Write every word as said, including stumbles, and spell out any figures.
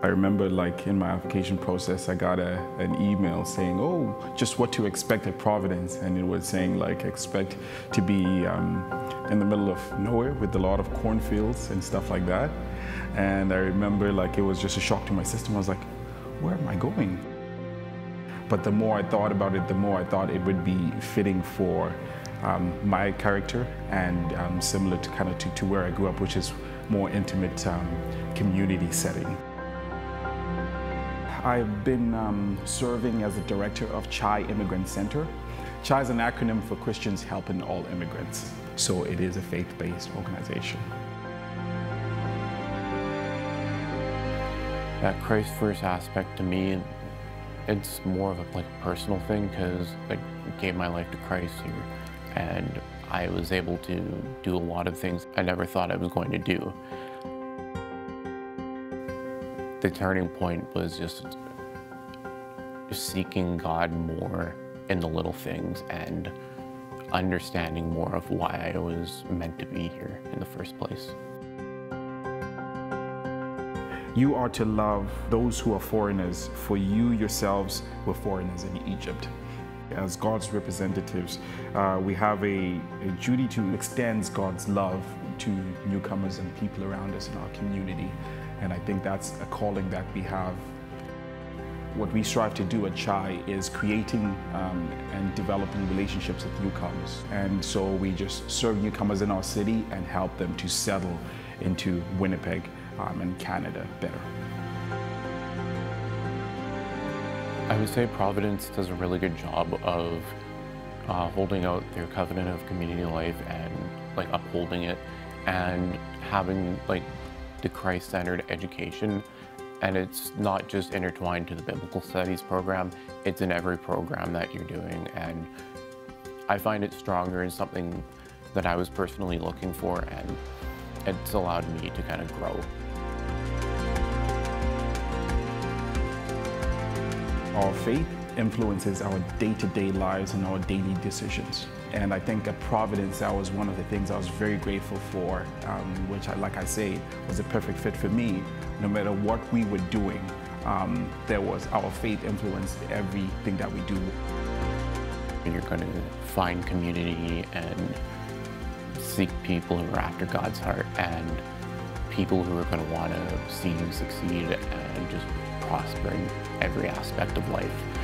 I remember like in my application process, I got a, an email saying, oh, just what to expect at Providence. And it was saying like, expect to be um, in the middle of nowhere with a lot of cornfields and stuff like that. And I remember like, it was just a shock to my system. I was like, where am I going? But the more I thought about it, the more I thought it would be fitting for um, my character and um, similar to kind of to, to where I grew up, which is more intimate um, community setting. I've been um, serving as the director of CHI Immigrant Center. CHI is an acronym for Christians Helping All Immigrants. So it is a faith-based organization. That Christ first aspect to me, it's more of a like personal thing because I gave my life to Christ here and I was able to do a lot of things I never thought I was going to do. The turning point was just seeking God more in the little things and understanding more of why I was meant to be here in the first place. You are to love those who are foreigners, for you yourselves were foreigners in Egypt. As God's representatives, uh, we have a, a duty to extend God's love to newcomers and people around us in our community. And I think that's a calling that we have. What we strive to do at CHI is creating um, and developing relationships with newcomers. And so we just serve newcomers in our city and help them to settle into Winnipeg um, and Canada better. I would say Providence does a really good job of uh, holding out their covenant of community life and like upholding it and having like the Christ-centered education. And it's not just intertwined to the biblical studies program, it's in every program that you're doing. And I find it stronger and something that I was personally looking for, and it's allowed me to kind of grow. Our faith influences our day-to-day lives and our daily decisions. And I think at Providence, that was one of the things I was very grateful for, um, which, I, like I say, was a perfect fit for me. No matter what we were doing, um, there was our faith influenced everything that we do. You're going to find community and seek people who are after God's heart and people who are going to want to see you succeed and just prosper in every aspect of life.